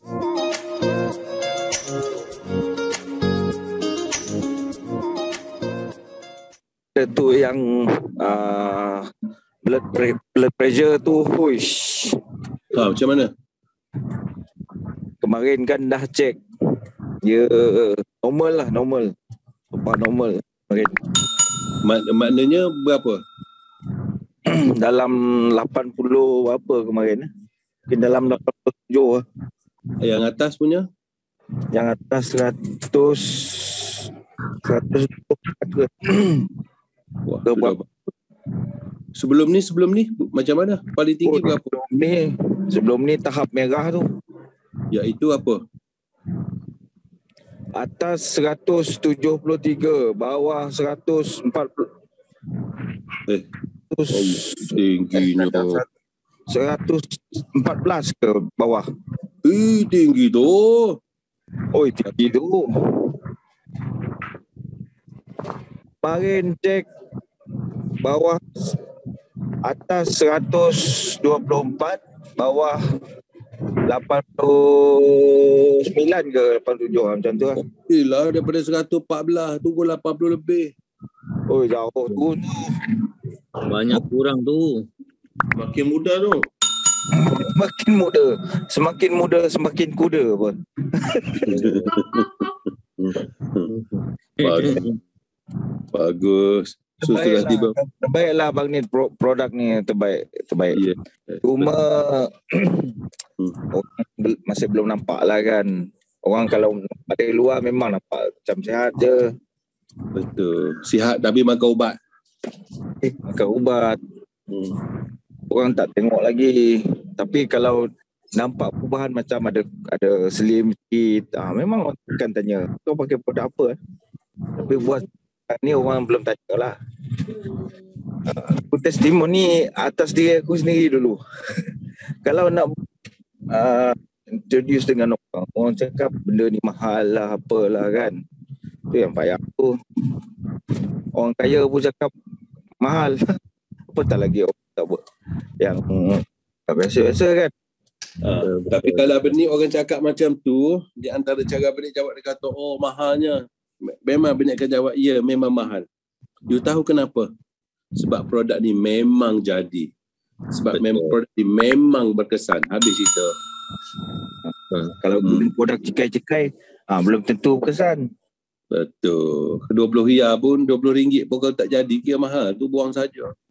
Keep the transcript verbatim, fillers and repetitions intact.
Tu yang uh, blood, pre- blood pressure tu, huish. Ha, macam mana? Kemarin kan dah check. Dia normal lah, normal. Nampak normal kemarin. Mak- maknanya berapa? Dalam lapan puluh apa kemarin. Mungkin dalam lapan puluh tujuh lah. Yang atas punya? Yang atas seratus seratus dua puluh. Wah, sudah. Sebelum ni, sebelum ni macam mana? Paling tinggi oh, berapa? Sebelum ni, sebelum ni tahap merah tu. Iaitu apa? Atas seratus tujuh puluh tiga, bawah seratus empat puluh. Eh, oh, tingginya. seratus empat belas ke bawah. Eh, tinggi tu. Oh, tinggi tu. Kemarin cek bawah, atas seratus dua puluh empat, bawah lapan puluh sembilan ke lapan puluh tujuh macam tu lah. Okey lah, daripada seratus empat belas turun lapan puluh lebih. Oh, jauh tu. Banyak kurang tu. Makin muda tu. Semakin muda, semakin muda semakin kuda pun. Bagus. Bagus. So, sudah tiba. Terbaiklah abang ni, produk ni terbaik, terbaik. Yeah. Cuma orang masih belum nampak lah kan. Orang kalau dari luar memang nampak macam sihat je. Betul. Sihat tapi makan ubat. Eh, makan ubat. Hmm. Orang tak tengok lagi. Tapi kalau nampak perubahan macam ada ada slim sikit, ah, memang orang akan tanya, kau pakai produk apa? Tapi buat ni orang belum tanya lah. Aku testimoni atas diri aku sendiri dulu. Kalau nak uh, introduce dengan orang, orang cakap benda ni mahal lah, apalah kan. Tu yang payah aku. Orang kaya pun cakap mahal. Apa tak lagi orang tak buat yang tak biasa-biasa kan. Uh, tapi kalau benih orang cakap macam tu, di antara cara benih jawab dia kata, oh mahalnya. Memang benih akan jawab, ya memang mahal. You tahu kenapa? Sebab produk ni memang jadi. Sebab memang produk ni memang berkesan. Habis itu. Uh, kalau hmm. produk cekai-cekai, ah, belum tentu berkesan. Betul. dua puluh riyal pun, dua puluh ringgit pun kalau tak jadi, kira mahal. Tu buang saja.